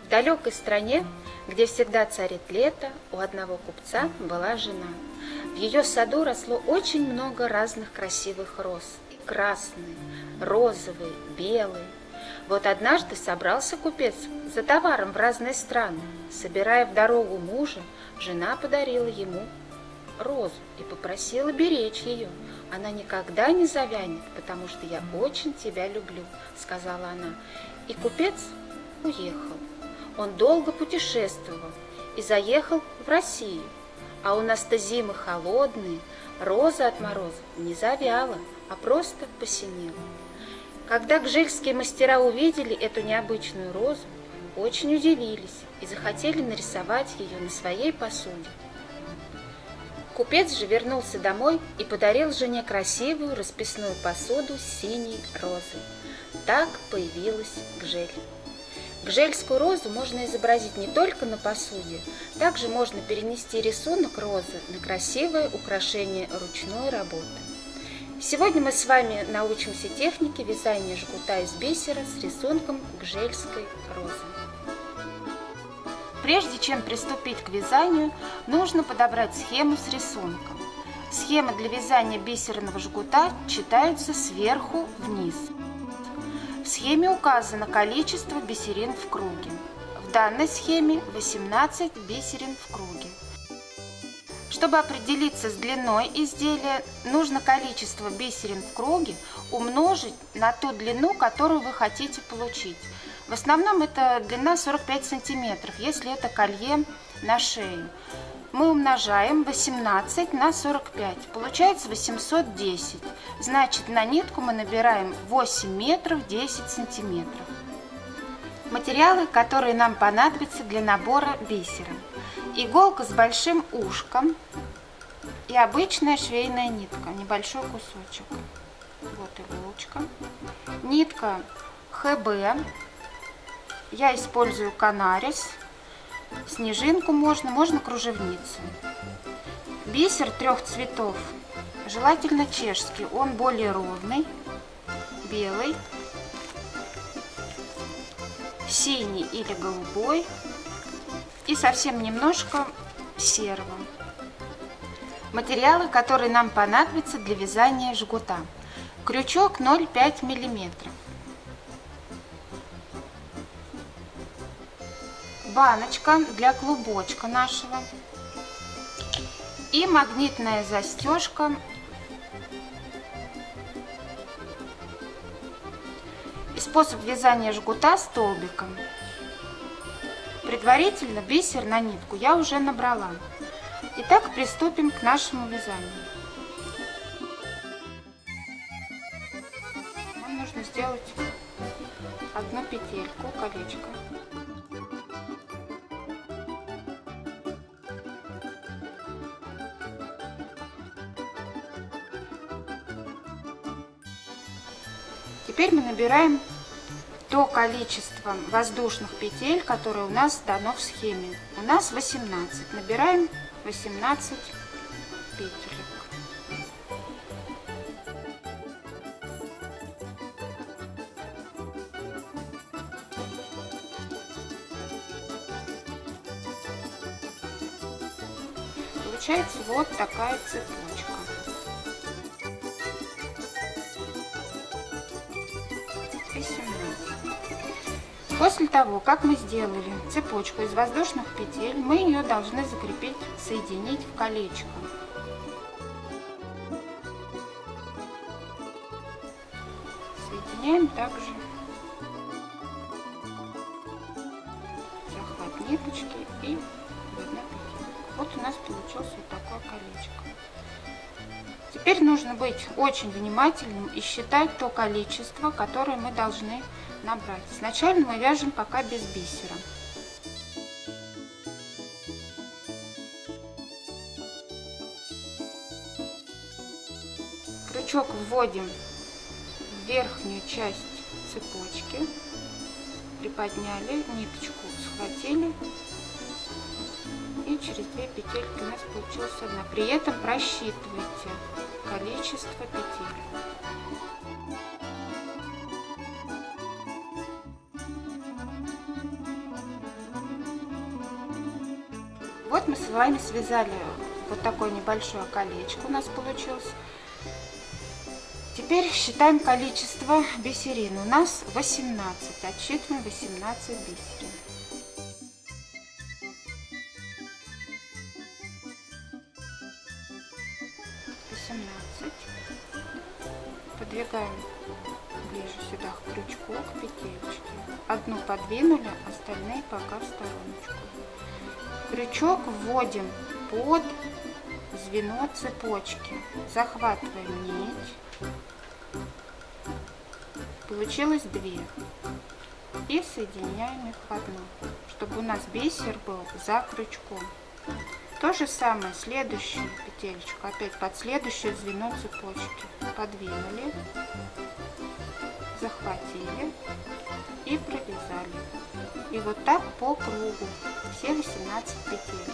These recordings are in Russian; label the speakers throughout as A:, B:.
A: В далекой стране, где всегда царит лето, у одного купца была жена. В ее саду росло очень много разных красивых роз. Красные, розовые, белые. Вот однажды собрался купец за товаром в разные страны. Собирая в дорогу мужа, жена подарила ему розу и попросила беречь ее. Она никогда не завянет, потому что я очень тебя люблю, сказала она. И купец уехал. Он долго путешествовал и заехал в Россию. А у нас-то зимы холодные, роза от мороза не завяла, а просто посинела. Когда гжельские мастера увидели эту необычную розу, очень удивились и захотели нарисовать ее на своей посуде. Купец же вернулся домой и подарил жене красивую расписную посуду с синей розой. Так появилась гжель. Гжельскую розу можно изобразить не только на посуде, также можно перенести рисунок розы на красивое украшение ручной работы. Сегодня мы с вами научимся технике вязания жгута из бисера с рисунком гжельской розы. Прежде чем приступить к вязанию, нужно подобрать схему с рисунком. Схема для вязания бисерного жгута читается сверху вниз. В схеме указано количество бисерин в круге. В данной схеме 18 бисерин в круге. Чтобы определиться с длиной изделия, нужно количество бисерин в круге умножить на ту длину, которую вы хотите получить. В основном это длина 45 сантиметров, если это колье на шею. Мы умножаем 18 на 45, получается 810. Значит, на нитку мы набираем 8 метров 10 сантиметров. Материалы, которые нам понадобятся для набора бисера. Иголка с большим ушком и обычная швейная нитка, небольшой кусочек. Вот иголочка. Нитка ХБ. Я использую канарис. Снежинку можно кружевницу. Бисер 3 цветов, желательно чешский, он более ровный, белый, синий или голубой и совсем немножко серого. Материалы, которые нам понадобятся для вязания жгута. Крючок 0,5 мм. Баночка для клубочка нашего и магнитная застежка и способ вязания жгута столбиком. Предварительно бисер на нитку я уже набрала. Итак, приступим к нашему вязанию. Нам нужно сделать одну петельку, колечко. Теперь мы набираем то количество воздушных петель, которое у нас дано в схеме. У нас 18. Набираем 18 петелек. Получается вот такая цепочка. После того, как мы сделали цепочку из воздушных петель, мы ее должны закрепить, соединить в колечко. Соединяем также захват ниточки и одна петелька. Вот у нас получилось вот такое колечко. Теперь нужно быть очень внимательным и считать то количество, которое мы должны набрать. Сначала мы вяжем пока без бисера. Крючок вводим в верхнюю часть цепочки, приподняли, ниточку схватили, и через 2 петельки у нас получилась одна. При этом просчитывайте количество петель. Вот мы с вами связали вот такое небольшое колечко у нас получилось. Теперь считаем количество бисерин. У нас 18. Отсчитываем 18 бисерин. Подвигаем ближе сюда к крючку, к петелечке. Одну подвинули, остальные пока в стороночку. Крючок вводим под звено цепочки. Захватываем нить. Получилось 2. И соединяем их в одну, чтобы у нас бисер был за крючком. То же самое, следующую петелечку, опять под следующее звено цепочки. Подвинули, захватили и провязали. И вот так по кругу, все 18 петель.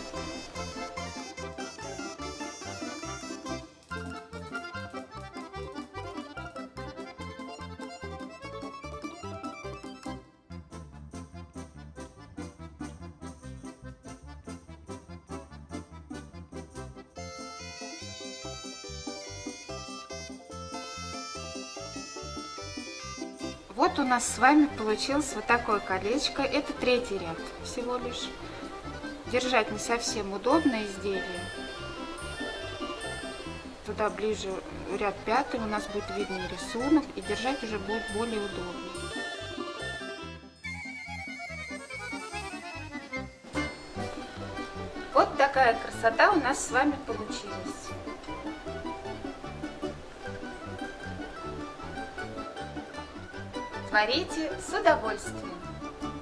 A: Вот у нас с вами получилось вот такое колечко. Это 3-й ряд всего лишь. Держать не совсем удобно изделие. Туда ближе ряд 5 у нас будет видный рисунок, и держать уже будет более удобно. Вот такая красота у нас с вами получилась. Творите с удовольствием!